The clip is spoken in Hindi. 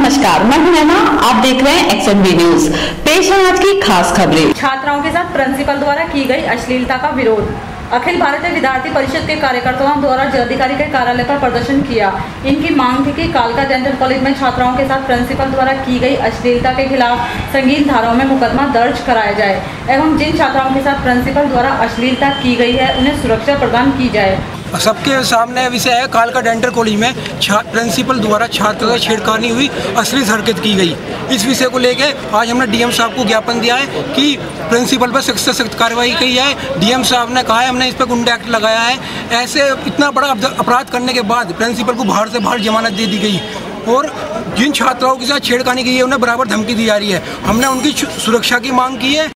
नमस्कार, मैं हूं नैना। आप देख रहे हैं XNB न्यूज। पेश है आज की खास खबरें। छात्राओं के साथ प्रिंसिपल द्वारा की गई अश्लीलता का विरोध। अखिल भारतीय विद्यार्थी परिषद के कार्यकर्ताओं द्वारा जिलाधिकारी के कार्यालय पर प्रदर्शन किया। इनकी मांग थी कि कालका डेंटल कॉलेज में छात्राओं के साथ प्रिंसिपल द्वारा की गई अश्लीलता के खिलाफ संगीन धाराओं में मुकदमा दर्ज कराया जाए एवं जिन छात्राओं के साथ प्रिंसिपल द्वारा अश्लीलता की गई है उन्हें सुरक्षा प्रदान की जाए। सबके सामने विषय है कालका डेंटल कॉलेज में प्रिंसिपल द्वारा छात्रों से छेड़खानी हुई, अश्लील हरकत की गई। इस विषय को लेकर आज हमने डीएम साहब को ज्ञापन दिया है कि प्रिंसिपल पर सख्त से सख्त कार्रवाई की है। डीएम साहब ने कहा है हमने इस पर गुंडा एक्ट लगाया है। ऐसे इतना बड़ा अपराध करने के बाद प्रिंसिपल को बाहर से बाहर जमानत दे दी गई और जिन छात्राओं के साथ छेड़खानी की है उन्हें बराबर धमकी दी जा रही है। हमने उनकी सुरक्षा की मांग की है।